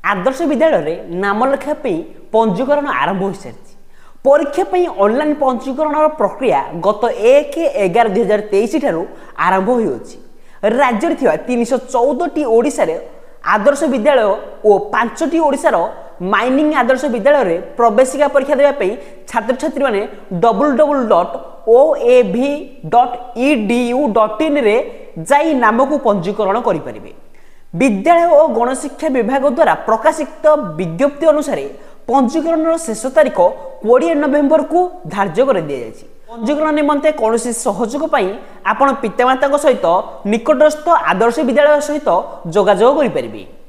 आदर्श विद्यालय नाम लेखा पंजीकरण आरंभ हो सारी परीक्षा ऑनलाइन पंजीकरण प्रक्रिया गत 1/11/2023 ठारू आरंभ हो राज्य में 314टी ओडिशा रे आदर्श विद्यालय और 5टी ओडिशार माइनिंग आदर्श विद्यालय रे प्रवेशिका परीक्षा देवाई छात्र छात्री मैंने www.oab.edu.in रे जाई नाम को पंजीकरण करें। विद्यालय और गणशिक्षा विभाग द्वारा प्रकाशित विज्ञप्ति अनुसार पंजीकरण शेष तारीख 20 नवेम्बर को धार्य कर दि जाएगी। पंजीकरण निमंते कौन सहयोग आपण पितामाता सहित निकटस्थ आदर्श विद्यालय सहित जोगाजोग करें।